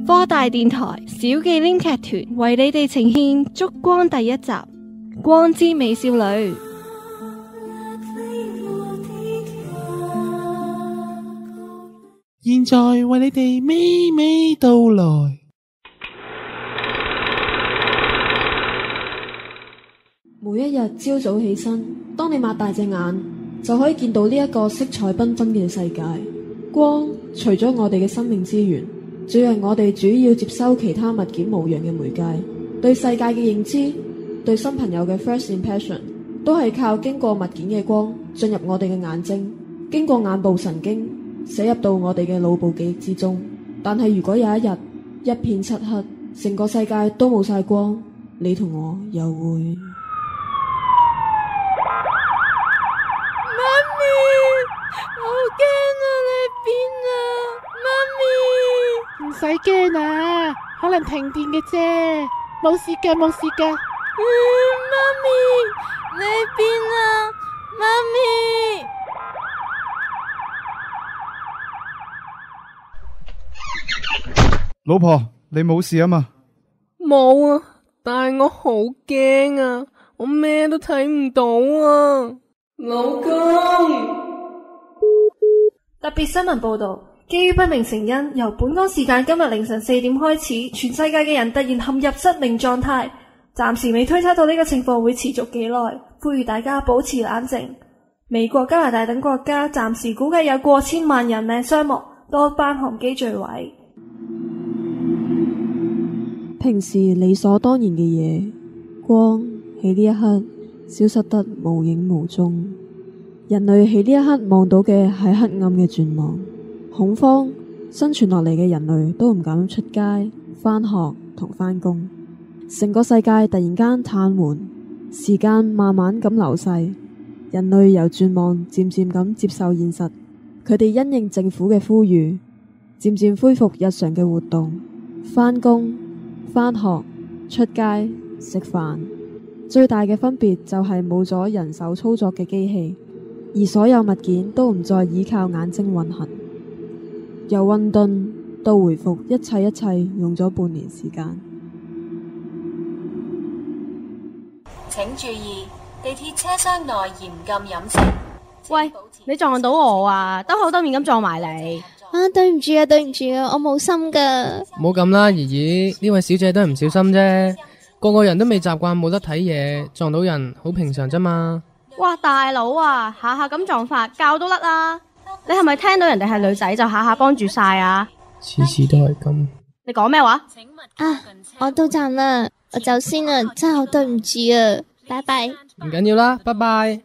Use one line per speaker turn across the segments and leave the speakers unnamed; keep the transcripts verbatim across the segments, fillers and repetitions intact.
科大電台小忌廉劇團為你哋呈現《燭光》第一集《光之美少女》。
現在為你哋娓娓道來。
每一日朝早起身，當你擘大隻眼，就可以見到呢一個色彩繽紛嘅世界。光除咗我哋嘅生命資源，仲係我哋主要接收其他物件模樣嘅媒介。對世界嘅認知，對新朋友嘅 first impression， 都係靠經過物件嘅光進入我哋嘅眼睛，經過眼部神經寫入到我哋嘅腦部記憶之中。但係如果有一日一片漆黑，成個世界都冇晒光，你同我又會……
唔使驚啊，可能停電嘅啫，冇事㗎冇事㗎。
嗯，媽咪，你喺邊啊？媽咪，
老婆，你冇事啊嘛？
冇啊，但係我好驚啊，我咩都睇唔到啊，老公。
特別新聞報道。基於不明成因，由本港時間今日凌晨四點開始，全世界嘅人突然陷入失明狀態，暫時未推測到呢個情況會持續幾耐，呼籲大家保持冷靜。美國、加拿大等國家暫時估計有過千萬人命傷亡，多班航機墜毀。
平時理所當然嘅嘢，光喺呢一刻消失得無影無蹤。人類喺呢一刻望到嘅係黑暗嘅絕望。恐慌，生存落嚟嘅人類都唔敢出街、返學同返工，成個世界突然間癱瘓，時間慢慢咁流逝，人類由絕望漸漸咁接受現實，佢哋因應政府嘅呼籲，漸漸恢復日常嘅活動，返工、返學、出街、食飯，最大嘅分別就係冇咗人手操作嘅機器，而所有物件都唔再依靠眼睛運行。由混沌到回復，一切一切用咗半年時間。
請注意，地鐵車廂內嚴禁飲食。
喂，你撞到我啊！兜口兜面咁撞埋嚟。
啊，對唔住啊，對唔住啊，我冇心噶。
唔好咁啦，怡怡，呢位小姐都係唔小心啫，個個人都未習慣冇得睇嘢，撞到人好平常啫嘛。
哇，大佬啊，下下咁撞法，教都甩啦！你係咪聽到人哋係女仔就下下幫住晒啊？
次次都係咁。
你講咩話？
啊，我到站啦，我走先啦，真係好對唔住啊，拜拜。
唔緊要啦，拜拜。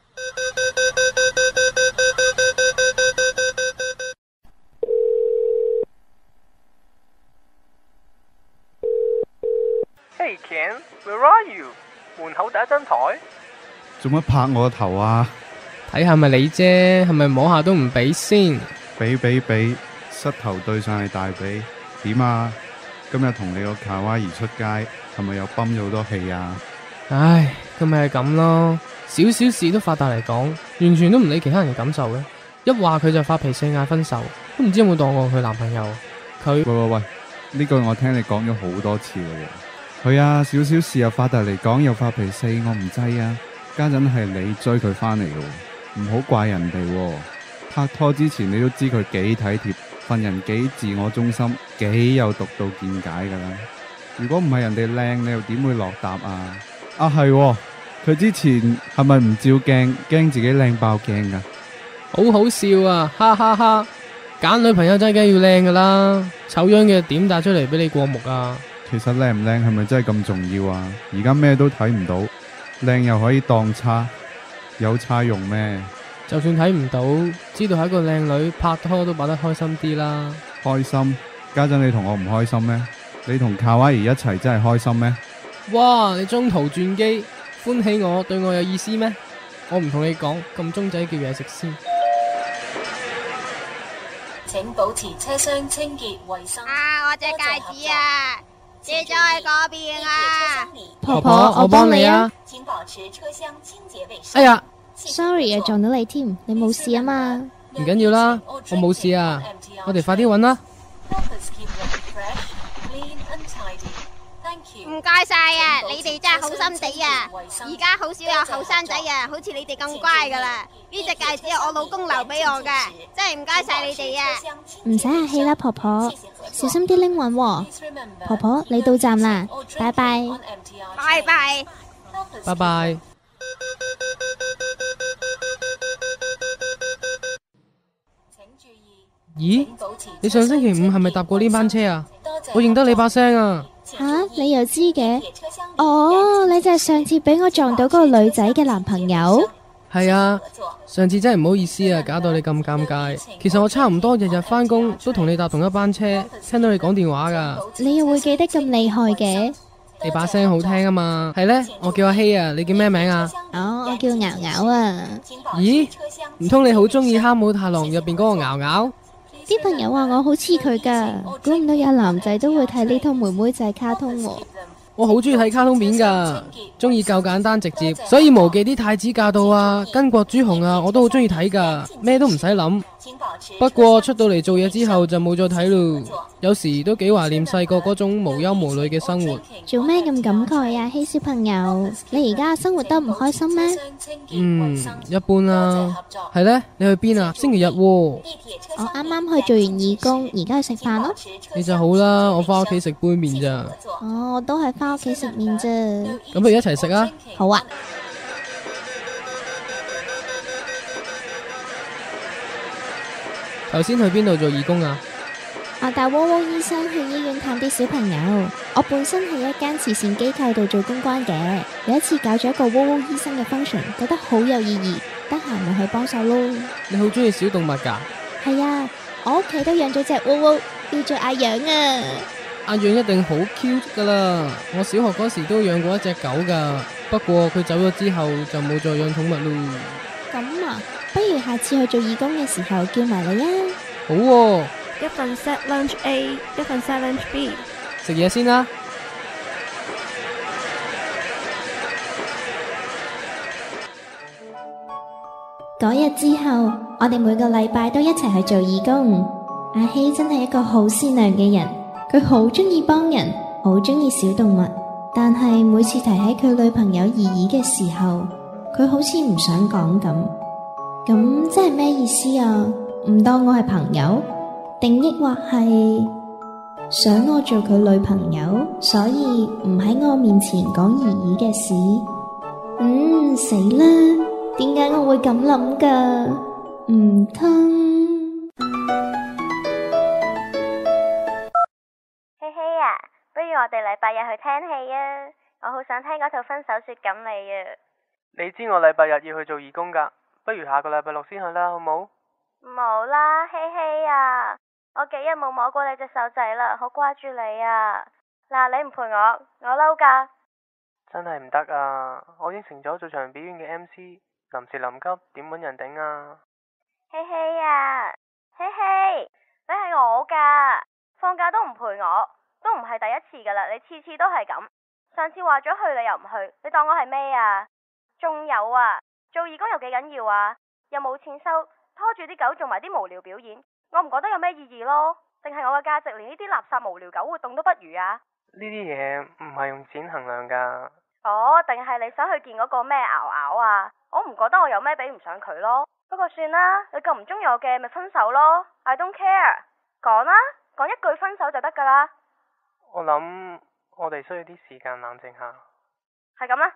Hey Ken, where are you？ 門口第一張台。
做乜拍我個頭啊？
睇下咪你啫，係咪摸下都唔俾先？
俾俾俾，膝頭對上係大髀。點啊？今日同你個卡哇伊出街，係咪又泵咗好多氣啊？
唉，咁咪係咁咯，少少事都發達嚟講，完全都唔理其他人嘅感受嘅。一話佢就發脾氣嗌分手，都唔知有冇當過佢男朋友。佢
喂喂喂，呢句我聽你講咗好多次啦喎。係啊，少少事又發達嚟講又發脾氣，我唔制啊。家陣係你追佢翻嚟嘅。唔好怪人哋喎，拍拖之前你都知佢幾體貼，份人幾自我中心，幾有獨到見解噶啦。如果唔係人哋靚，你又點會落搭啊？啊係喎，佢之前係咪唔照鏡，驚自己靚爆鏡噶？
好好笑啊，哈哈哈！揀女朋友真係梗要靚噶啦，醜樣嘅點帶出嚟俾你過目啊？
其實靚唔靚係咪真係咁重要啊？而家咩都睇唔到，靚又可以當差。有差用咩？
就算睇唔到，知道係一個靚女，拍拖都拍得開心啲啦。
開心？家陣你同我唔開心咩？你同卡哇伊一齊真係開心咩？
哇！你中途轉機，歡喜我對我有意思咩？我唔同你講，咁鐘仔叫嘢食先。
請保持車廂清潔衛生。
啊！我隻戒指啊，跌咗喺嗰邊啊！
婆婆，我幫你啊！
請保持車廂清潔衛生。
哎呀
，sorry 啊，撞到你添，你冇事啊嘛？
唔緊要啦，我冇事啊，我哋快啲搵啦。
唔該晒啊！你哋真係好心地啊！而家好少有後生仔啊，好似你哋咁乖噶啦。呢隻戒指係我老公留俾我嘅，真係唔該晒你哋啊！
唔使客氣啦，婆婆，小心啲拎穩喎。婆婆，你到站啦，拜拜。
拜拜。
拜拜。咦？你上星期五係咪搭過呢班車啊？我認得你把聲啊！
吓，你又知嘅？哦，你就係上次俾我撞到嗰個女仔嘅男朋友？
係啊，上次真係唔好意思啊，搞到你咁尷尬。其實我差唔多日日返工都同你搭同一班車，聽到你講電話噶。
你又會記得咁厲害嘅？
你把聲好聽啊嘛。係呢，我叫阿希啊，你叫咩名啊？
哦，我叫咬咬啊。
咦？唔通你好中意《哈姆太郎》入邊嗰個咬咬？
啲朋友話我好似佢噶，估唔到有男仔都會睇呢套妹妹仔卡通喎。
我好中意睇卡通片噶，中意夠簡單直接，所以無忌啲太子駕到啊，巾幗朱紅啊，我都好中意睇噶，咩都唔使諗。不過出到嚟做嘢之後就冇再睇咯，有時都幾懷念細個嗰種無憂無慮嘅生活。
做咩咁感慨啊，希小朋友？你而家生活得唔開心咩？
嗯，一般啦。係呢？你去邊啊？星期日喎。
我啱啱去做完義工，而家去食飯咯。
你就好啦，我返屋企食杯麵咋。
哦，我都係返屋企食麵啫。
咁不如一齊食啊！
好啊。
頭先去邊度做義工啊？
我帶窩窩醫生去醫院探啲小朋友。我本身喺一間慈善機構度做公關嘅，有一次搞咗一個窩窩醫生嘅 function， 覺得好有意義，得閒咪去幫手咯。
你好中意小動物噶？
係啊，我屋企都養咗隻窩窩，叫做阿養啊。
阿養一定好 cute 噶啦，我小學嗰時都養過一隻狗噶，不過佢走咗之後就冇再養寵物咯。
咁啊，不如下次去做義工嘅時候叫埋你啊。
好喎。
一份 set lunch A， 一份 set lunch B。
食嘢先啦。
嗰日之後，我哋每個禮拜都一齊去做義工。阿希真係一個好善良嘅人，佢好中意幫人，好中意小動物。但係每次提起佢女朋友怡怡嘅時候，佢好似唔想講咁。咁即係咩意思啊？唔當我係朋友？定抑或係想我做佢女朋友，所以唔喺我面前講怡怡嘅事？嗯，死啦！點解我會咁諗噶？唔通？
希希啊，不如我哋禮拜日去聽戲啊！我好想聽嗰套《分手說感你》啊！
你知我禮拜日要去做義工噶，不如下個禮拜六先去啦，好冇？
冇啦，希希啊！我幾日冇摸過你隻手仔啦，好掛住你啊！嗱，你唔陪我，我嬲噶。
真係唔得啊！我應承咗做場表演嘅 M C， 臨時臨急點搵人頂啊？
希希啊，希希，你係我噶，放假都唔陪我，都唔係第一次噶啦，你次次都係咁。上次話咗去你又唔去，你當我係咩啊？仲有啊，做義工又幾緊要啊？又冇錢收，拖住啲狗做埋啲無聊表演。我唔覺得有咩意義咯，定係我嘅價值連呢啲垃圾無聊狗活動都不如啊？
呢啲嘢唔係用錢衡量噶。
哦，定係你想去見嗰個咩咬咬啊？我唔覺得我有咩比唔上佢咯。不過算啦，你咁唔中意我嘅咪分手咯。I don't care， 講啦，講一句分手就得噶啦。
我諗我哋需要啲時間冷靜下。
係咁啦。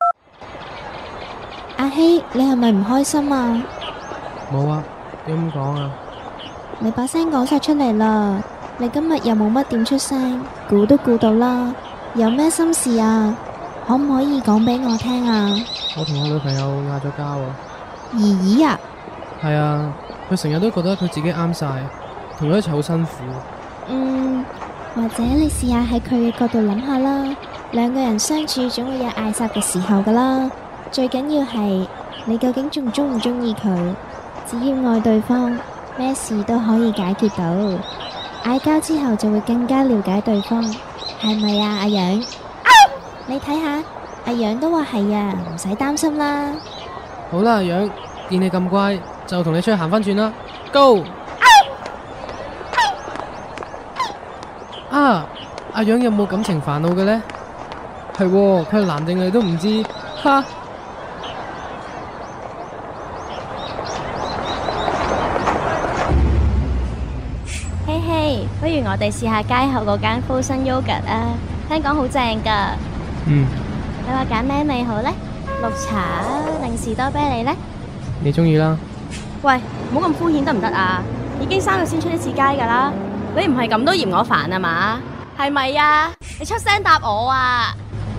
阿希，你係咪唔開心啊？
冇啊，點咁講啊？
你把聲講晒出嚟啦，你今日又冇乜點出聲，估都估到啦。有咩心事啊？可唔可以講俾我聽啊？
我同我女朋友嗌咗交啊。
怡怡啊？
係啊，佢成日都覺得佢自己啱晒，同佢一齊好辛苦。
嗯，或者你試下喺佢嘅角度諗下啦，兩個人相處總會有嗌霎嘅時候噶啦，最緊要係你究竟仲中唔中意佢？只要愛對方，咩事都可以解決到，嗌交之後就會更加了解對方，係咪啊？阿楊，啊、你睇下，阿楊都話係啊，唔使擔心啦。
好啦，阿楊，見你咁乖，就同你出去行返轉啦 ，Go！ 啊，阿楊有冇感情煩惱嘅呢？ 係喎，佢係男定女都唔知，哈！
嘿嘿，不如我哋試下街後嗰間 Frozen Yogurt 啊，聽講好正噶。
嗯，
你話揀咩味好呢？綠茶啊，定士多啤梨呢？
你中意啦。
喂，唔好咁敷衍得唔得啊？已經三個先出一次街噶啦，你唔係咁都嫌我煩啊嘛？係咪啊？你出聲答我啊！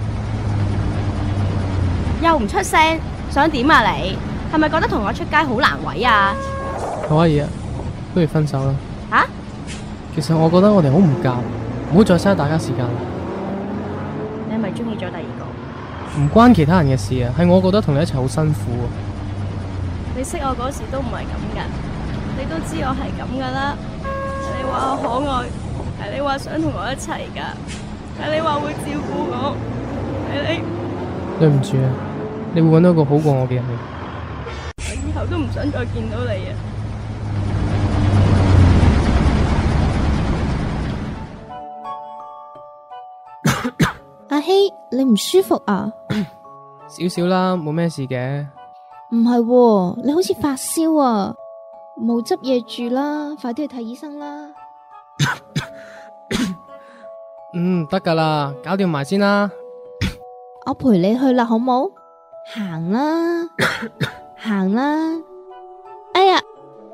又唔出聲，想點啊你？係咪覺得同我出街好難為啊？
可以啊，不如分手啦。
吓？
其實我覺得我哋好唔夾，唔好再嘥大家時間啦。
你係咪中意咗第二個？
唔關其他人嘅事啊，係我覺得同你一齊好辛苦啊。
你識我嗰時都唔係咁噶，你都知我係咁噶啦。係你話我可愛，係你話想同我一齊噶，係你話會照顧我，係你。
對唔住啊，你會搵到一個好過我嘅人嘅。
我以後都唔想再見到你啊！
阿希，你唔舒服啊？
少少啦，冇咩事嘅。
唔係喎，你好似發燒啊！冇執嘢住啦，快啲去睇醫生啦。
嗯，得噶啦，搞掂埋先啦。
我陪你去啦，好冇？行啦，行啦。哎呀，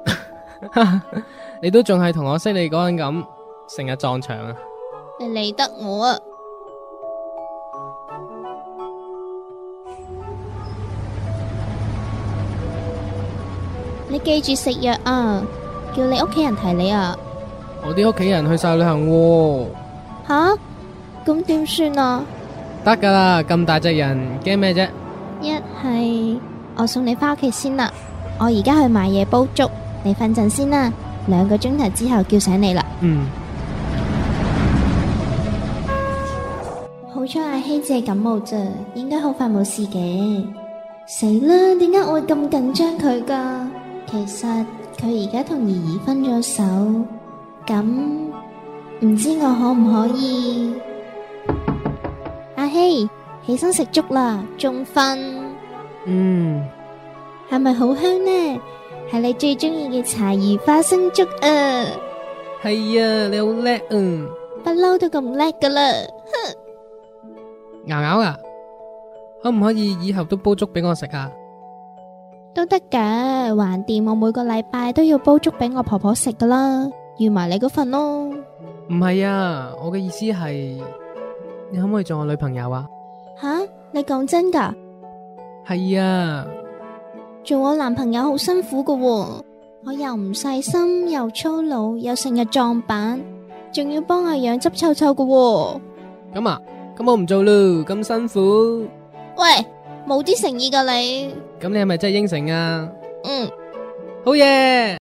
你都仲係同我識你嗰陣咁，成日撞牆啊！
你理得我啊？你記住食藥啊！叫你屋企人提你啊！
我啲屋企人去晒旅行喎。
吓？咁點算啊？
得噶啦，咁大隻人驚咩啫？
一係我送你返屋企先啦，我而家去買嘢煲粥，你瞓陣先啦，兩個鐘頭之後叫醒你啦。
嗯。
好彩阿希只係感冒咋，應該好快冇事嘅。死啦！點解我會咁緊張佢噶？其實佢而家同怡怡分咗手，咁唔知我可唔可以？阿希，起身食粥啦，仲瞓？
嗯，
係咪好香呢？係你最中意嘅茶魚花生粥啊！
係啊，你好叻啊！
不嬲都咁叻噶啦，哼！
咬咬啊！可唔可以以後都煲粥俾我食啊？
都得噶，橫掂我每個禮拜都要煲粥俾我婆婆食噶啦，預埋你嗰份咯。
唔係啊，我嘅意思係，你可唔可以做我女朋友啊？
吓，你講真噶？
係啊，
做我男朋友好辛苦噶喎，我又唔細心，又粗魯，又成日撞板，仲要幫阿養執臭臭噶喎。
咁啊，咁我唔做咯，咁辛苦。
喂，冇啲誠意噶你。
咁你係咪真係應承啊？
嗯，
好嘢。